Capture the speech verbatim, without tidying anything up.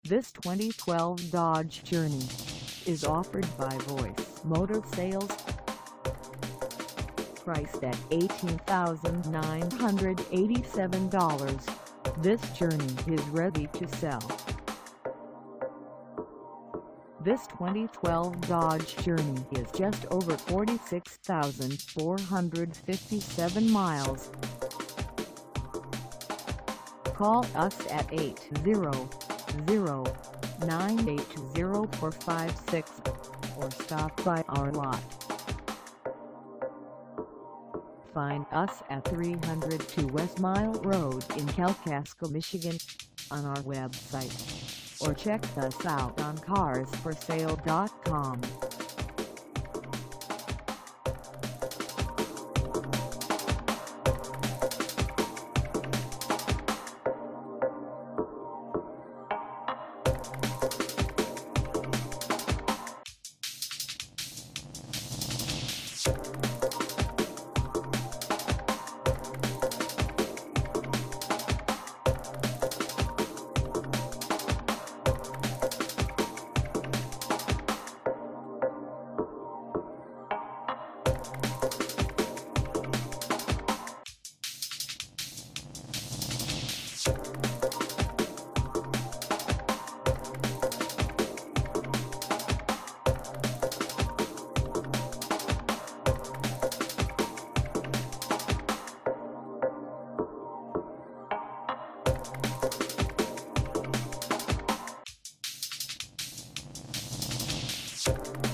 This twenty twelve Dodge Journey is offered by Voice Motor Sales. Priced at eighteen thousand nine hundred eighty-seven dollars, this Journey is ready to sell. This twenty twelve Dodge Journey is just over forty-six thousand four hundred fifty-seven miles. Call us at eight zero zero, nine eight zero, four five six or stop by our lot. Find us at three oh two West Mile Road in Kalkaska, Michigan, on our website, or check us out on cars for sale dot com. You